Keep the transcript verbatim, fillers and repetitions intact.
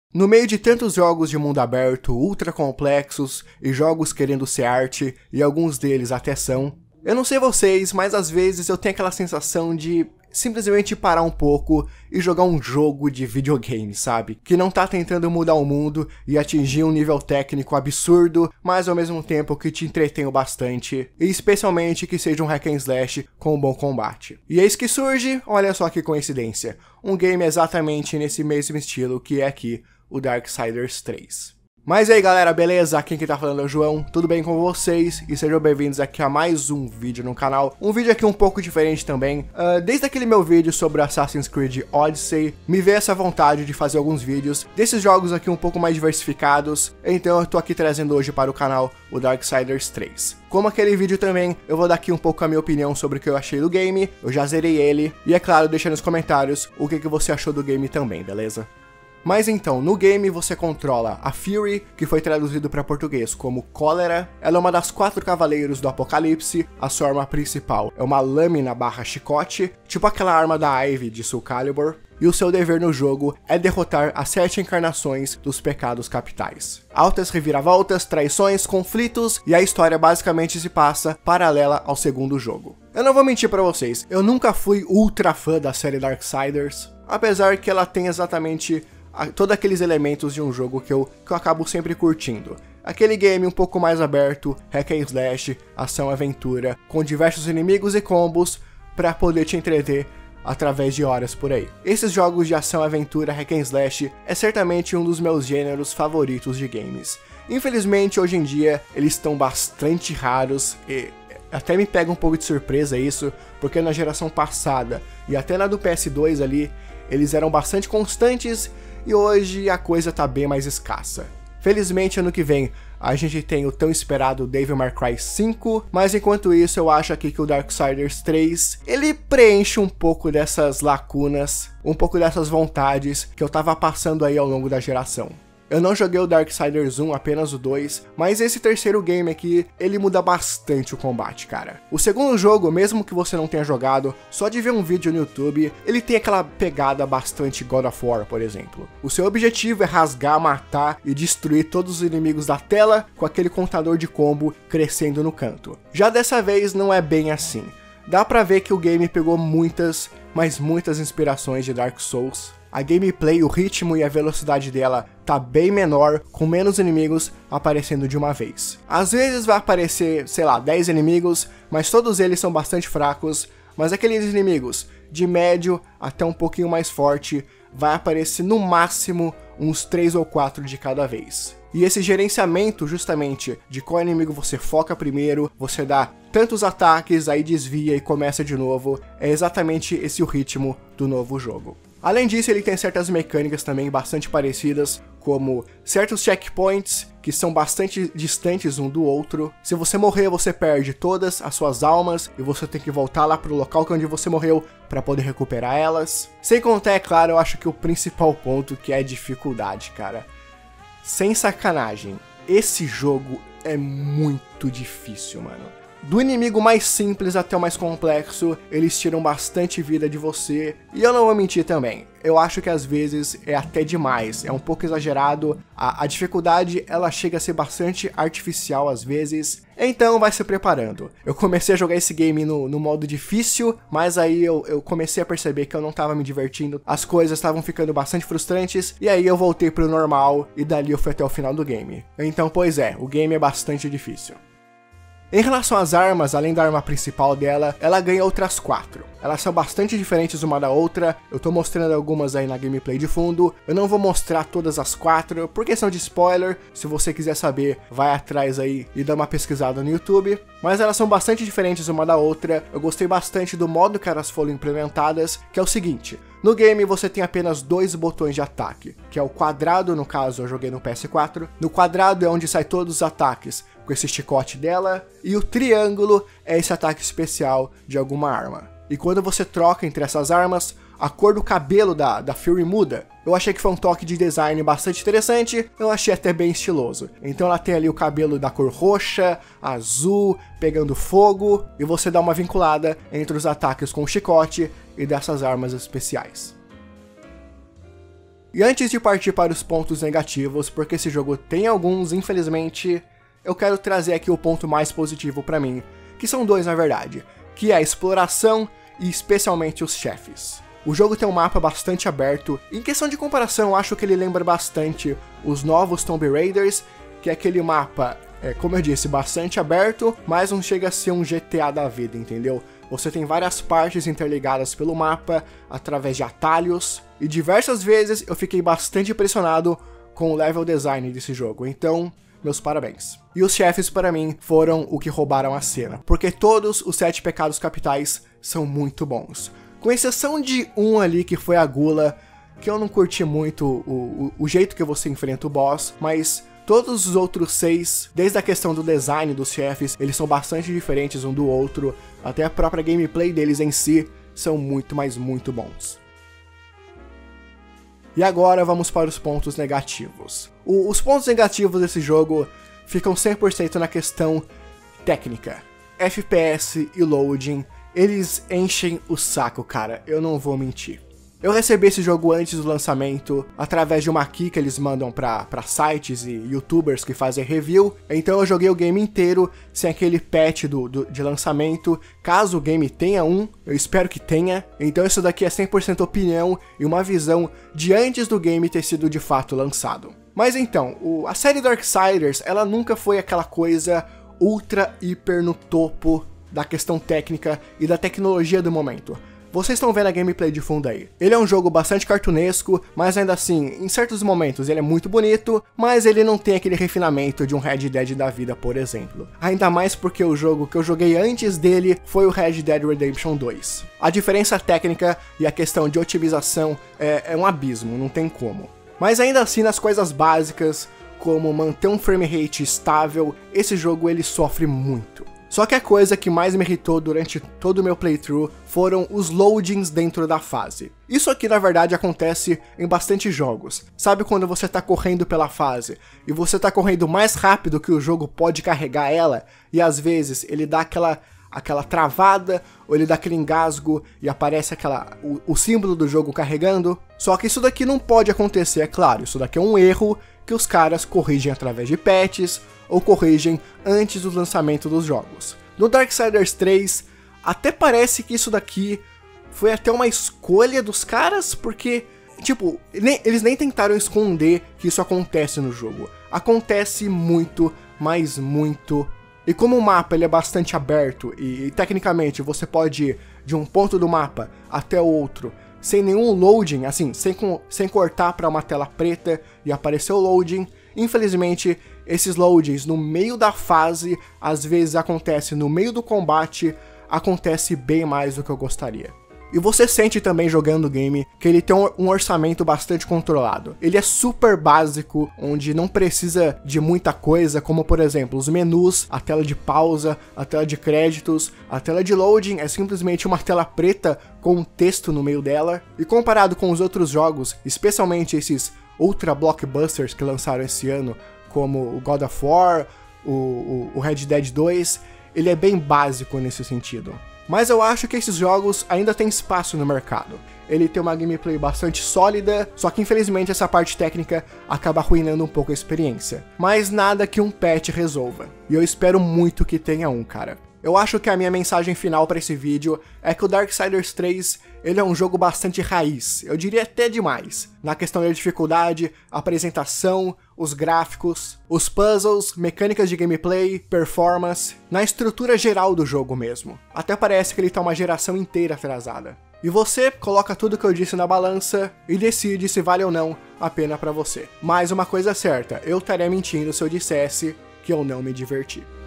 No meio de tantos jogos de mundo aberto, ultra complexos e jogos querendo ser arte, e alguns deles até são, eu não sei vocês, mas às vezes eu tenho aquela sensação de simplesmente parar um pouco e jogar um jogo de videogame, sabe? Que não tá tentando mudar o mundo e atingir um nível técnico absurdo, mas ao mesmo tempo que te entretém bastante, e especialmente que seja um hack and slash com um bom combate. E eis que surge, olha só que coincidência, um game exatamente nesse mesmo estilo que é aqui o Darksiders três. Mas e aí galera, beleza? Aqui quem tá falando é o João, tudo bem com vocês? E sejam bem-vindos aqui a mais um vídeo no canal. Um vídeo aqui um pouco diferente também. Uh, desde aquele meu vídeo sobre Assassin's Creed Odyssey, me veio essa vontade de fazer alguns vídeos desses jogos aqui um pouco mais diversificados. Então eu tô aqui trazendo hoje para o canal o Darksiders três. Como aquele vídeo também, eu vou dar aqui um pouco a minha opinião sobre o que eu achei do game, eu já zerei ele. E é claro, deixa nos comentários o que, que você achou do game também, beleza? Mas então, no game você controla a Fury, que foi traduzido para português como Cólera. Ela é uma das quatro cavaleiros do Apocalipse, a sua arma principal é uma lâmina barra chicote, tipo aquela arma da Ivy de Soul Calibur, e o seu dever no jogo é derrotar as sete encarnações dos pecados capitais. Altas reviravoltas, traições, conflitos, e a história basicamente se passa paralela ao segundo jogo. Eu não vou mentir pra vocês, eu nunca fui ultra fã da série Darksiders, apesar que ela tem exatamente todos aqueles elementos de um jogo que eu, que eu acabo sempre curtindo. Aquele game um pouco mais aberto, hack and slash, ação aventura, com diversos inimigos e combos para poder te entreter através de horas por aí. Esses jogos de ação aventura, hack and slash, é certamente um dos meus gêneros favoritos de games. Infelizmente, hoje em dia, eles estão bastante raros e até me pega um pouco de surpresa isso, porque na geração passada e até na do P S dois ali, eles eram bastante constantes e hoje a coisa tá bem mais escassa. Felizmente ano que vem a gente tem o tão esperado Devil May Cry cinco, mas enquanto isso eu acho aqui que o Darksiders três, ele preenche um pouco dessas lacunas, um pouco dessas vontades que eu tava passando aí ao longo da geração. Eu não joguei o Darksiders um, apenas o dois, mas esse terceiro game aqui, ele muda bastante o combate, cara. O segundo jogo, mesmo que você não tenha jogado, só de ver um vídeo no YouTube, ele tem aquela pegada bastante God of War, por exemplo. O seu objetivo é rasgar, matar e destruir todos os inimigos da tela com aquele contador de combo crescendo no canto. Já dessa vez não é bem assim. Dá pra ver que o game pegou muitas, mas muitas inspirações de Dark Souls. A gameplay, o ritmo e a velocidade dela tá bem menor, com menos inimigos aparecendo de uma vez. Às vezes vai aparecer, sei lá, dez inimigos, mas todos eles são bastante fracos, mas aqueles inimigos de médio até um pouquinho mais forte, vai aparecer no máximo uns três ou quatro de cada vez. E esse gerenciamento justamente de qual inimigo você foca primeiro, você dá tantos ataques, aí desvia e começa de novo, é exatamente esse o ritmo do novo jogo. Além disso, ele tem certas mecânicas também bastante parecidas, como certos checkpoints que são bastante distantes um do outro. Se você morrer, você perde todas as suas almas e você tem que voltar lá para o local onde você morreu para poder recuperar elas. Sem contar, é claro, eu acho que o principal ponto que é a dificuldade, cara. Sem sacanagem, esse jogo é muito difícil, mano. Do inimigo mais simples até o mais complexo, eles tiram bastante vida de você. E eu não vou mentir também, eu acho que às vezes é até demais, é um pouco exagerado. A, a dificuldade, ela chega a ser bastante artificial às vezes. Então vai se preparando. Eu comecei a jogar esse game no, no modo difícil, mas aí eu, eu comecei a perceber que eu não tava me divertindo. As coisas estavam ficando bastante frustrantes, e aí eu voltei pro normal, e dali eu fui até o final do game. Então, pois é, o game é bastante difícil. Em relação às armas, além da arma principal dela, ela ganha outras quatro. Elas são bastante diferentes uma da outra, eu tô mostrando algumas aí na gameplay de fundo. Eu não vou mostrar todas as quatro, por questão de spoiler. Se você quiser saber, vai atrás aí e dá uma pesquisada no YouTube. Mas elas são bastante diferentes uma da outra, eu gostei bastante do modo que elas foram implementadas, que é o seguinte. No game você tem apenas dois botões de ataque, que é o quadrado, no caso eu joguei no P S quatro. No quadrado é onde sai todos os ataques com esse chicote dela, e o triângulo é esse ataque especial de alguma arma. E quando você troca entre essas armas, a cor do cabelo da, da Fury muda. Eu achei que foi um toque de design bastante interessante, eu achei até bem estiloso. Então ela tem ali o cabelo da cor roxa, azul, pegando fogo, e você dá uma vinculada entre os ataques com o chicote e dessas armas especiais. E antes de partir para os pontos negativos, porque esse jogo tem alguns, infelizmente, eu quero trazer aqui o ponto mais positivo pra mim, que são dois na verdade, que é a exploração e especialmente os chefes. O jogo tem um mapa bastante aberto, e em questão de comparação eu acho que ele lembra bastante os novos Tomb Raiders, que é aquele mapa, é, como eu disse, bastante aberto, mas não chega a ser um G T A da vida, entendeu? Você tem várias partes interligadas pelo mapa, através de atalhos, e diversas vezes eu fiquei bastante impressionado com o level design desse jogo, então, meus parabéns. E os chefes para mim foram o que roubaram a cena, porque todos os sete pecados capitais são muito bons. Com exceção de um ali que foi a gula, que eu não curti muito o, o, o jeito que você enfrenta o boss, mas todos os outros seis, desde a questão do design dos chefes, eles são bastante diferentes um do outro, até a própria gameplay deles em si são muito, mas muito bons. E agora vamos para os pontos negativos. O, os pontos negativos desse jogo ficam cem por cento na questão técnica. F P S e loading, eles enchem o saco, cara, eu não vou mentir. Eu recebi esse jogo antes do lançamento, através de uma key que eles mandam pra, pra sites e youtubers que fazem review, então eu joguei o game inteiro sem aquele patch do, do, de lançamento, caso o game tenha um, eu espero que tenha, então isso daqui é cem por cento opinião e uma visão de antes do game ter sido de fato lançado. Mas então, o, a série Darksiders, ela nunca foi aquela coisa ultra hiper no topo da questão técnica e da tecnologia do momento. Vocês estão vendo a gameplay de fundo aí. Ele é um jogo bastante cartunesco, mas ainda assim, em certos momentos ele é muito bonito, mas ele não tem aquele refinamento de um Red Dead da vida, por exemplo. Ainda mais porque o jogo que eu joguei antes dele foi o Red Dead Redemption dois. A diferença técnica e a questão de otimização é, é um abismo, não tem como. Mas ainda assim, nas coisas básicas, como manter um frame rate estável, esse jogo ele sofre muito. Só que a coisa que mais me irritou durante todo o meu playthrough foram os loadings dentro da fase. Isso aqui na verdade acontece em bastante jogos. Sabe quando você tá correndo pela fase e você tá correndo mais rápido que o jogo pode carregar ela e às vezes ele dá aquela, aquela travada ou ele dá aquele engasgo e aparece aquela, o, o símbolo do jogo carregando? Só que isso daqui não pode acontecer, é claro, isso daqui é um erro que os caras corrigem através de patches ou corrigem antes do lançamento dos jogos. No Darksiders três, até parece que isso daqui foi até uma escolha dos caras, porque, tipo, nem, eles nem tentaram esconder que isso acontece no jogo. Acontece muito, mas muito. E como o mapa ele é bastante aberto e, e tecnicamente você pode ir de um ponto do mapa até o outro, sem nenhum loading, assim, sem, sem cortar para uma tela preta e aparecer o loading, infelizmente, esses loadings no meio da fase, às vezes acontece no meio do combate, acontece bem mais do que eu gostaria. E você sente também jogando o game que ele tem um orçamento bastante controlado. Ele é super básico, onde não precisa de muita coisa, como por exemplo, os menus, a tela de pausa, a tela de créditos, a tela de loading é simplesmente uma tela preta com um texto no meio dela. E comparado com os outros jogos, especialmente esses ultra blockbusters que lançaram esse ano, como o God of War, o, o, o Red Dead dois, ele é bem básico nesse sentido. Mas eu acho que esses jogos ainda têm espaço no mercado. Ele tem uma gameplay bastante sólida, só que infelizmente essa parte técnica acaba arruinando um pouco a experiência. Mas nada que um patch resolva. E eu espero muito que tenha um, cara. Eu acho que a minha mensagem final para esse vídeo é que o Darksiders três ele é um jogo bastante raiz, eu diria até demais, na questão da dificuldade, apresentação, os gráficos, os puzzles, mecânicas de gameplay, performance, na estrutura geral do jogo mesmo. Até parece que ele tá uma geração inteira atrasada. E você coloca tudo que eu disse na balança e decide se vale ou não a pena pra você. Mas uma coisa é certa, eu estaria mentindo se eu dissesse que eu não me diverti.